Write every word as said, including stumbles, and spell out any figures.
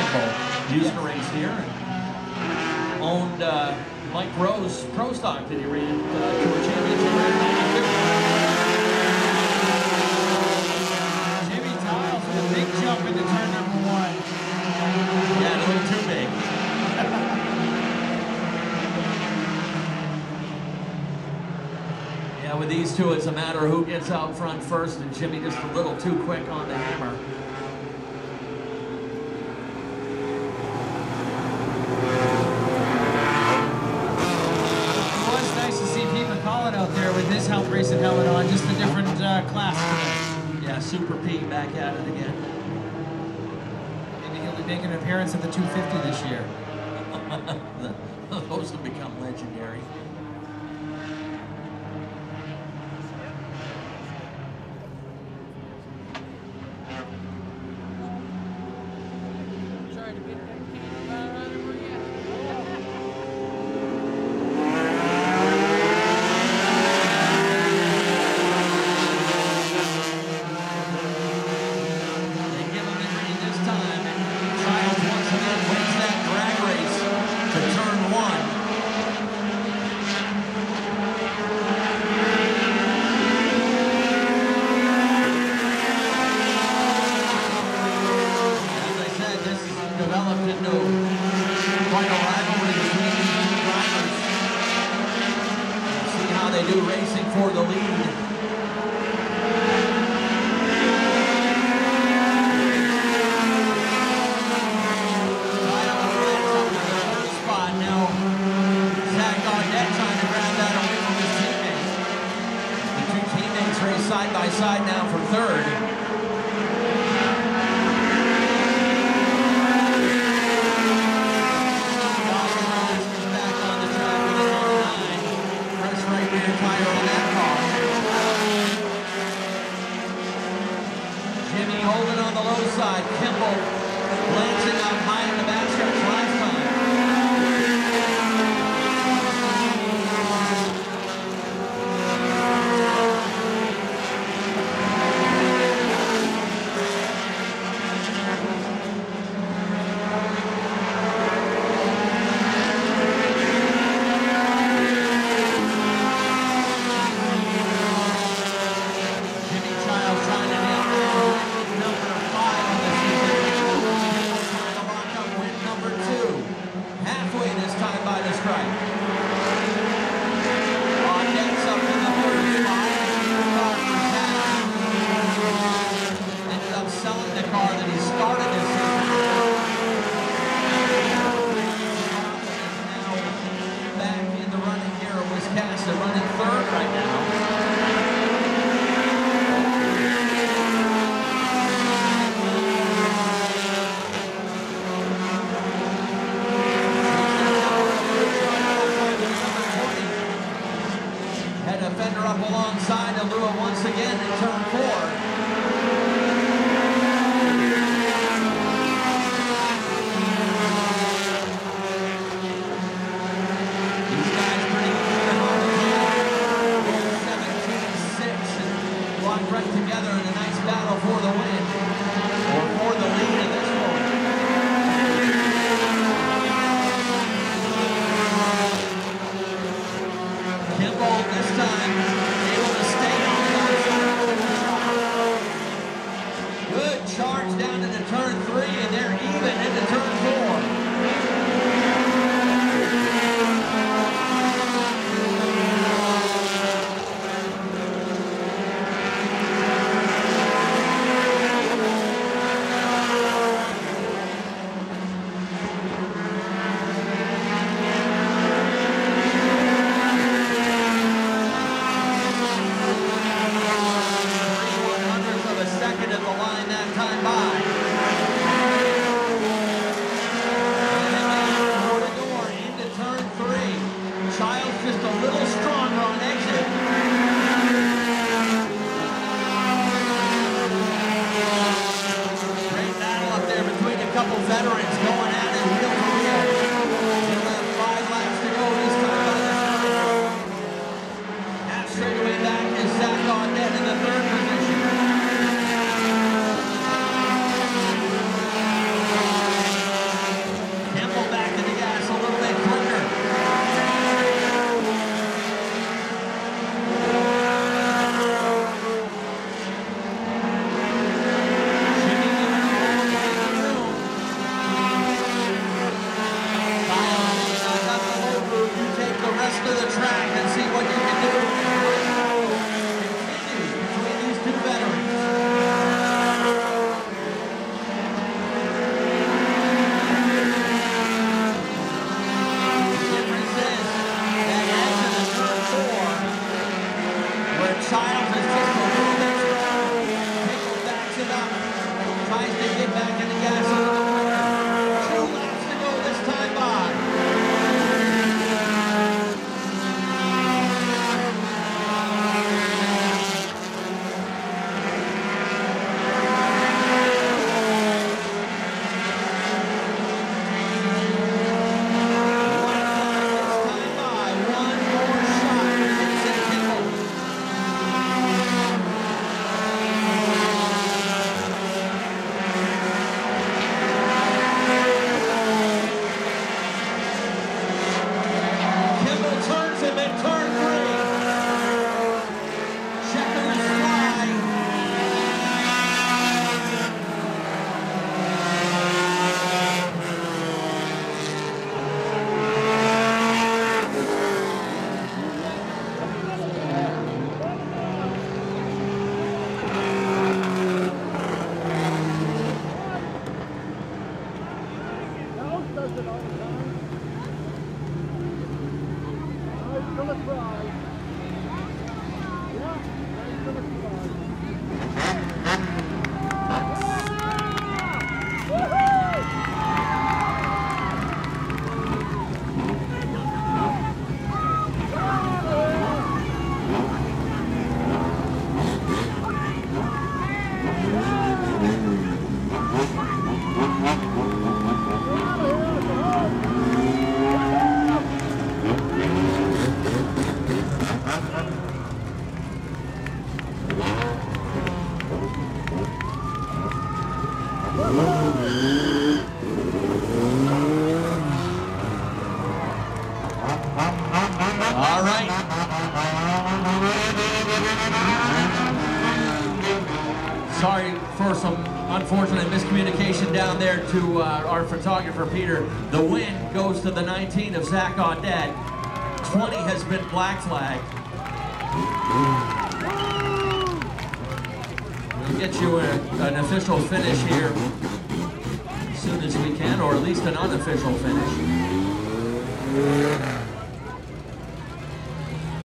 Kimball used to race here and owned uh, Mike Rose Pro Stock that he ran uh, Tour Championship in ninety-two. Jimmy Tiles with a big jump into turn number one. Yeah, a little too big. Yeah, with these two, it's a matter of who gets out front first, and Jimmy just a little too quick on the hammer. Well, it's nice to see Pete McCollin out there with his Health Racing helmet on, just a different uh, class today. Yeah, Super Pete back at it again. Maybe he'll be making an appearance at the two fifty this year. Those have become legendary. Side by side now for third. Back on the track with a number nine. Fresh right rear tire on that car. Jimmy holding on the low side. Kimball glancing up high in the backstretch last time. does it all the time. Oh, he's gonna try. Yeah, he's gonna try. All right. Sorry for some unfortunate miscommunication down there to uh, our photographer, Peter. The win goes to the nineteen of Zach Audette. twenty has been black flag. We'll get you a, an official finish here as soon as we can, or at least an unofficial finish.